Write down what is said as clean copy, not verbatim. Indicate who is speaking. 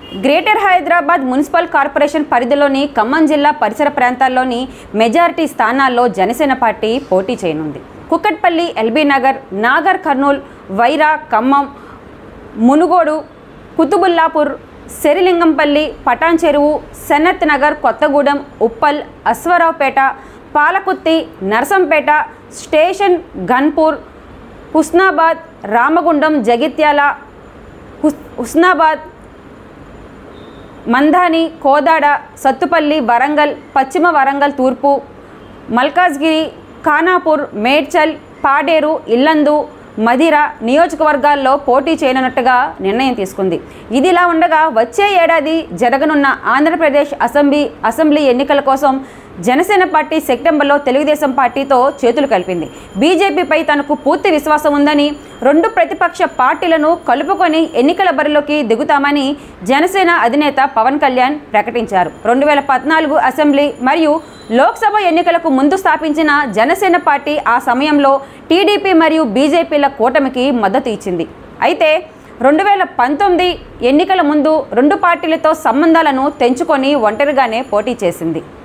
Speaker 1: Greater Hyderabad municipal corporation పరిధిలోని ఖమ్మం జిల్లా పరిసర ప్రాంతాల్లోని మెజారిటీ స్థానాల్లో జనసేన పార్టీ పోటీ చేయనుంది. Kukatpally, LB Nagar, Nagar Kurnool, Wyra, Khammam, Munugode, Quthbullapur, Serilingampally, Patancheru, Sanath Nagar, Kothagudem, Uppal, Aswaraopeta, Palakurthi, Narsampet, station, Ghanpur, Husnabad, Ramagundam, Jagtial, Husnabad, Manthani, Kodad, Sathupalli, Warangal, పశ్చిమ వరంగల్ తూర్పు, మల్కాజ్గిరి, ఖానాపూర్, మేడ్చల్, పాడేరు, ఇల్లందు, మధిర నియోజకవర్గాల్లో పోటీ చేయనున్నట్టుగా నిర్ణయం తీసుకుంది. ఇదిలా ఉండగా వచ్చే ఏడాది జరగనున్న ఆంధ్రప్రదేశ్ అసెంబ్లీ ఎన్నికల కోసం జనసేన పార్టీ సెప్టెంబర్లో తెలుగుదేశం పార్టీతో చేతులు కలిపింది. బీజేపీపై తనకు పూర్తి విశ్వాసం ఉందని, రెండు ప్రతిపక్ష పార్టీలను కలుపుకొని ఎన్నికల బరిలోకి దిగుతామని జనసేన అధినేత పవన్ కళ్యాణ్ ప్రకటించారు. 2014 అసెంబ్లీ మరియు లోక్సభ ఎన్నికలకు ముందు స్థాపించిన జనసేన పార్టీ ఆ సమయంలో టీడీపీ మరియు బీజేపీల కూటమికి మద్దతు ఇచ్చింది. అయితే 2019 ఎన్నికల ముందు రెండు పార్టీలతో సంబంధాలను తెంచుకొని ఒంటరిగానే పోటీ చేసింది.